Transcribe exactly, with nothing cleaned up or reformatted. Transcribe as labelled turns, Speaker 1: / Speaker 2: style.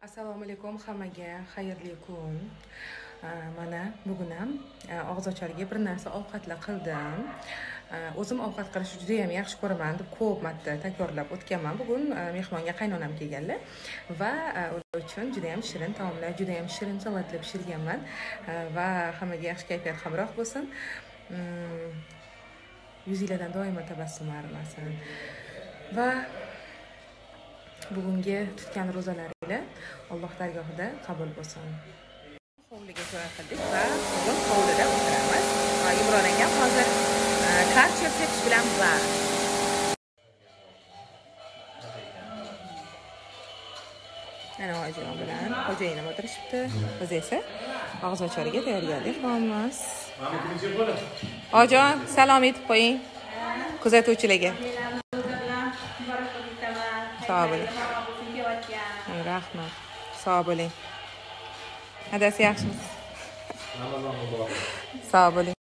Speaker 1: Assalomu alaykum hammaga, xayrli kun. Mana bugun ham og'zocharga bir narsa ovqatlar qildim. O'zim ovqat qilishni juda ham yaxshi ko'raman deb ko'p marta takrorlab o'tganman. Bugun mehmonga qaynonam kelganlar va ular uchun juda ham shirin taomlar, juda ham shirin salatlar pishirganman va hammaga yaxshi kayfiyat hamroh bo'lsin. Yuzingizdan doimo tabassum arimasin. Va bugungi tutgan ro'zalaringiz Alloh dargohida qabul bo'lsin. Hovliga to'y qildik va bugun hovlida o'tiramiz. Imron akam hozir karcher sepish bilan band. Ana ojijon bilan xo'jayinim o'tirishibdi. Biz esa og'zocharga tayyorgarlik qilamiz. Ojon, salom aytib qo'ying kuzatuvchilarga. Sog' bo'ling. Rahmat. Sog' bo'ling. Adasi yaxshimisiz? Sog' bo'ling.